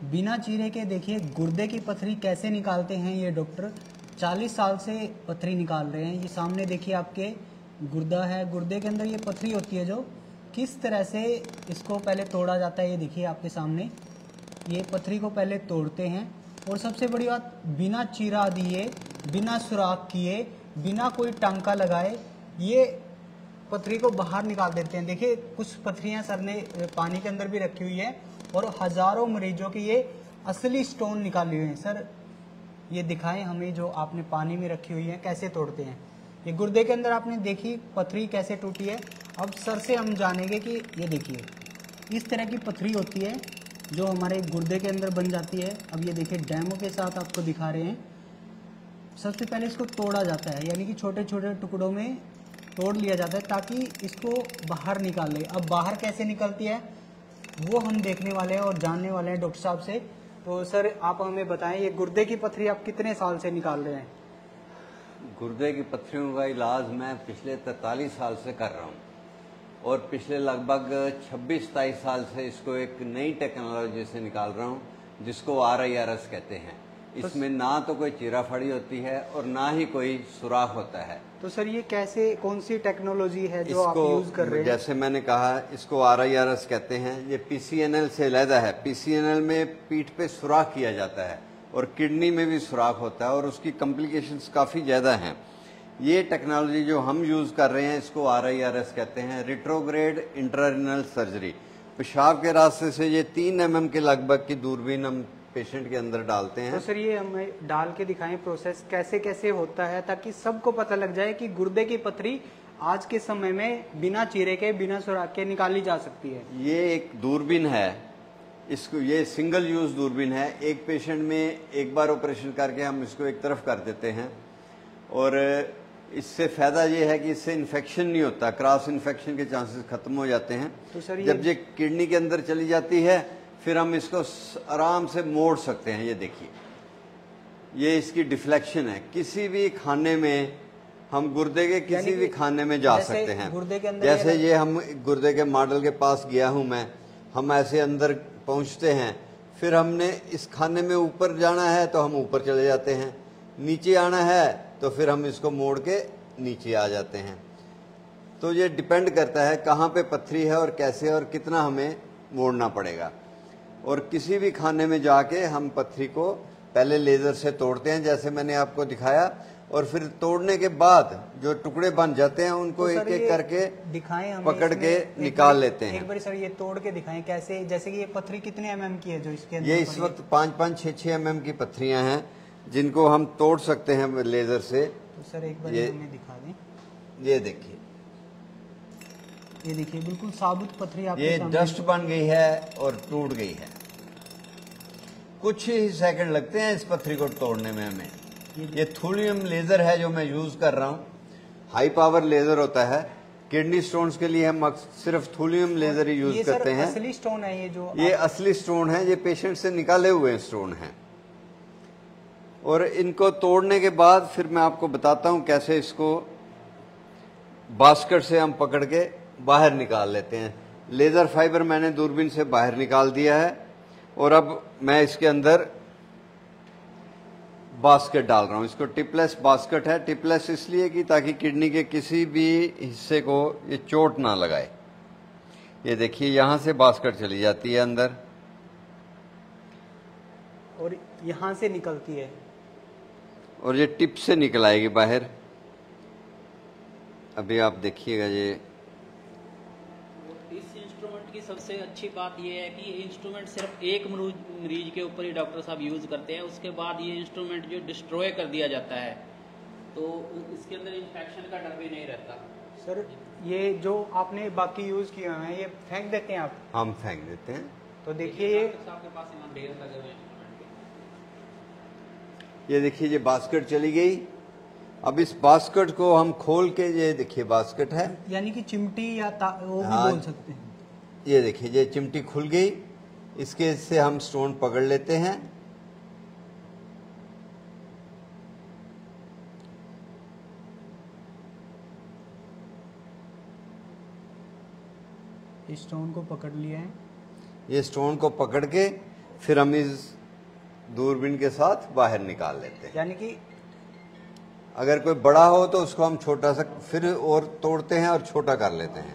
बिना चीरे के देखिए गुर्दे की पथरी कैसे निकालते हैं ये डॉक्टर। 40 साल से पथरी निकाल रहे हैं। ये सामने देखिए आपके गुर्दा है, गुर्दे के अंदर ये पथरी होती है जो किस तरह से इसको पहले तोड़ा जाता है। ये देखिए आपके सामने ये पथरी को पहले तोड़ते हैं और सबसे बड़ी बात बिना चीरा दिए, बिना सुराख किए, बिना कोई टांका लगाए ये पथरी को बाहर निकाल देते हैं। देखिए कुछ पथरियां सर ने पानी के अंदर भी रखी हुई है और हजारों मरीजों की ये असली स्टोन निकाली हुई है। सर ये दिखाएं हमें जो आपने पानी में रखी हुई है कैसे तोड़ते हैं। ये गुर्दे के अंदर आपने देखी पथरी कैसे टूटी है। अब सर से हम जानेंगे कि ये देखिए इस तरह की पथरी होती है जो हमारे गुर्दे के अंदर बन जाती है। अब ये देखिए डेमो के साथ आपको दिखा रहे हैं। सबसे पहले इसको तोड़ा जाता है, यानी कि छोटे छोटे टुकड़ों में तोड़ लिया जाता है ताकि इसको बाहर निकाल ले। अब बाहर कैसे निकलती है वो हम देखने वाले हैं और जानने वाले हैं डॉक्टर साहब से। तो सर आप हमें बताएं ये गुर्दे की पथरी आप कितने साल से निकाल रहे हैं? गुर्दे की पथरियों का इलाज मैं पिछले 43 साल से कर रहा हूँ और पिछले लगभग 26-27 साल से इसको एक नई टेक्नोलॉजी से निकाल रहा हूँ जिसको RIRS कहते हैं। इसमें ना तो कोई चीराफड़ी होती है और ना ही कोई सुराख होता है। तो सर ये कैसे, कौन सी टेक्नोलॉजी है जो आप यूज कर रहे हैं? जैसे मैंने कहा इसको RIRS कहते हैं। ये PCNL से अलग है। PCNL में पीठ पे सुराख किया जाता है और किडनी में भी सुराख होता है और उसकी कॉम्प्लिकेशंस काफ़ी ज़्यादा हैं। ये टेक्नोलॉजी जो हम यूज़ कर रहे हैं इसको RIRS कहते हैं, रिट्रोग्रेड इंट्रारिनल सर्जरी। पेशाब के रास्ते से ये 3 mm के लगभग की दूरबीन हम पेशेंट के अंदर डालते हैं। तो सर ये हमें डाल के दिखाएं प्रोसेस कैसे कैसे होता है ताकि सबको पता लग जाए कि गुर्दे की पथरी आज के समय में बिना चीरे के, बिना सुराख के निकाली जा सकती है। ये एक दूरबीन है, इसको ये सिंगल यूज दूरबीन है। एक पेशेंट में एक बार ऑपरेशन करके हम इसको एक तरफ कर देते हैं और इससे फायदा ये है कि इससे इन्फेक्शन नहीं होता, क्रॉस इन्फेक्शन के चांसेस खत्म हो जाते हैं। तो सर जब ये किडनी के अंदर चली जाती है फिर हम इसको आराम से मोड़ सकते हैं। ये देखिए ये इसकी डिफ्लेक्शन है। किसी भी खाने में हम गुर्दे के किसी भी खाने में जा सकते हैं। गुर्दे के अंदर जैसे ये हम गुर्दे के मॉडल के पास गया हूं मैं, हम ऐसे अंदर पहुंचते हैं, फिर हमने इस खाने में ऊपर जाना है तो हम ऊपर चले जाते हैं, नीचे आना है तो फिर हम इसको मोड़ के नीचे आ जाते हैं। तो ये डिपेंड करता है कहाँ पे पथरी है और कैसे और कितना हमें मोड़ना पड़ेगा। और किसी भी खाने में जाके हम पथरी को पहले लेजर से तोड़ते हैं जैसे मैंने आपको दिखाया, और फिर तोड़ने के बाद जो टुकड़े बन जाते हैं उनको एक एक करके दिखाएं हमें, पकड़ के निकाल लेते हैं। एक बार सर ये तोड़ के दिखाएं कैसे, जैसे कि ये पथरी कितने mm की है जो इसके अंदर? ये इस वक्त 5-5, 6-6 mm की पथरियां हैं जिनको हम तोड़ सकते हैं लेजर से। तो सर एक बार हमें दिखा दें। ये देखिए, ये देखिए बिल्कुल साबुत पथरी आपके ये सामने डस्ट बन गई है और टूट गई है। कुछ ही सेकंड लगते हैं इस पथरी को तोड़ने में हमें। ये थूलियम लेजर है जो मैं यूज कर रहा हूँ, हाई पावर लेजर होता है। किडनी स्टोन्स के लिए हम सिर्फ थूलियम लेजर ही यूज करते हैं। असली स्टोन है ये जो? ये असली स्टोन है, ये पेशेंट से निकाले हुए स्टोन हैं। और इनको तोड़ने के बाद फिर मैं आपको बताता हूँ कैसे इसको बास्केट से हम पकड़ के बाहर निकाल लेते हैं। लेजर फाइबर मैंने दूरबीन से बाहर निकाल दिया है और अब मैं इसके अंदर बास्केट डाल रहा हूं। इसको टिपलेस बास्केट है। टिपलेस इसलिए कि ताकि किडनी के किसी भी हिस्से को ये चोट ना लगाए। ये देखिए यहां से बास्केट चली जाती है अंदर और यहां से निकलती है और ये टिप से निकल आएगी बाहर। अभी आप देखिएगा ये इस इंस्ट्रूमेंट की सबसे अच्छी बात यह है कि ये इंस्ट्रूमेंट सिर्फ एक मरीज के ऊपर ही डॉक्टर साहब यूज करते हैं। उसके बाद ये इंस्ट्रूमेंट जो डिस्ट्रॉय कर दिया जाता है तो इसके अंदर इंफेक्शन का डर भी नहीं रहता। सर ये जो आपने बाकी यूज किए हुए हैं ये फेंक देते हैं आप? हम फेंक देते हैं। तो देखिए ये आपके पास यहाँ ढेर लगे हुए इंस्ट्रूमेंट के। ये देखिए ये बास्केट चली गई। अब इस बास्केट को हम खोल के, ये देखिए बास्केट है, यानी कि चिमटी या वो भी बोल सकते हैं। ये देखिए ये चिमटी खुल गई। इसके से हम स्टोन पकड़ लेते हैं। इस स्टोन को पकड़ लिया है। ये स्टोन को पकड़ के फिर हम इस दूरबीन के साथ बाहर निकाल लेते हैं। यानी कि अगर कोई बड़ा हो तो उसको हम छोटा सा फिर और तोड़ते हैं और छोटा कर लेते हैं।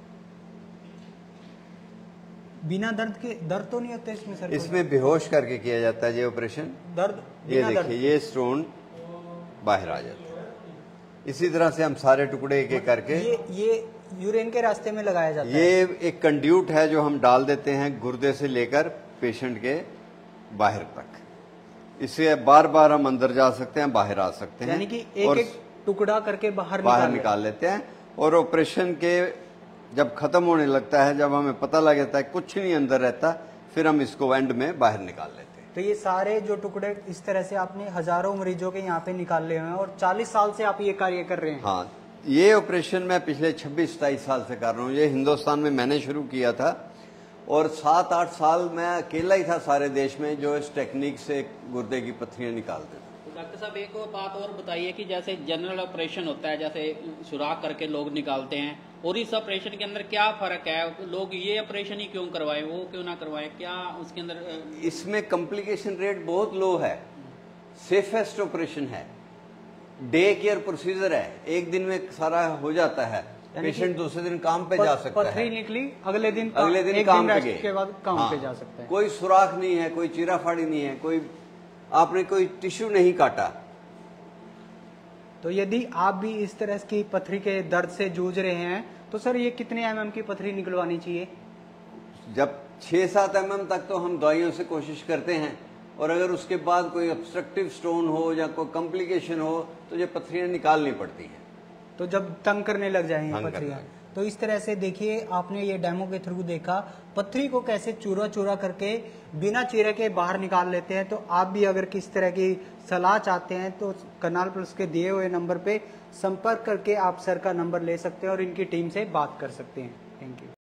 बिना दर्द तो नहीं होते इसमें सर? इसमें बेहोश करके किया जाता है ये ऑपरेशन। दर्द ये देखिए, ये स्टोन बाहर आ जाता है। इसी तरह से हम सारे टुकड़े एक एक करके ये यूरिन के रास्ते में लगाया जाता है। ये एक कंड्यूट है जो हम डाल देते हैं गुर्दे से लेकर पेशेंट के बाहर तक। इससे बार बार हम अंदर जा सकते हैं, बाहर आ सकते हैं, यानी कि एक एक टुकड़ा करके बाहर निकाल लेते हैं। और ऑपरेशन के जब खत्म होने लगता है, जब हमें पता लग जाता है कुछ नहीं अंदर रहता, फिर हम इसको एंड में बाहर निकाल लेते हैं। तो ये सारे जो टुकड़े इस तरह से आपने हजारों मरीजों के यहाँ पे निकाल लिए हैं और 40 साल से आप ये कार्य कर रहे हैं। हाँ, ये ऑपरेशन मैं पिछले 26-27 साल से कर रहा हूँ। ये हिंदुस्तान में मैंने शुरू किया था और 7-8 साल मैं अकेला ही था सारे देश में जो इस टेक्निक से गुर्दे की पत्थरियां निकालते थे। तो डॉक्टर साहब एक बात और बताइए कि जैसे जनरल ऑपरेशन होता है, जैसे सुराख करके लोग निकालते हैं, और इस ऑपरेशन के अंदर क्या फर्क है? लोग ये ऑपरेशन ही क्यों करवाएं, वो क्यों ना करवाएं? क्या उसके अंदर इसमें कॉम्प्लिकेशन रेट बहुत लो है, सेफेस्ट ऑपरेशन है, डे केयर प्रोसीजर है, एक दिन में सारा हो जाता है। पेशेंट दूसरे दिन काम पे जा सकता है, पथरी निकली अगले दिन काम के बाद काम पे जा सकता है। कोई सुराख नहीं है, कोई चीरा फाड़ी नहीं है, कोई आपने कोई टिश्यू नहीं काटा। तो यदि आप भी इस तरह की पथरी के दर्द से जूझ रहे हैं तो सर ये कितने mm की पथरी निकलवानी चाहिए? जब 6-7 mm तक तो हम दवाइयों से कोशिश करते हैं, और अगर उसके बाद कोई ऑब्स्ट्रक्टिव स्टोन हो या कोई कॉम्प्लिकेशन हो तो ये पथरियां निकालनी पड़ती हैं। तो जब तंग करने लग जाएंगे पथरियां, तो इस तरह से देखिए आपने ये डेमो के थ्रू देखा पथरी को कैसे चूरा चूरा करके बिना चीरे के बाहर निकाल लेते हैं। तो आप भी अगर किस तरह की सलाह चाहते हैं तो करनाल प्लस के दिए हुए नंबर पे संपर्क करके आप सर का नंबर ले सकते हैं और इनकी टीम से बात कर सकते हैं। Thank you.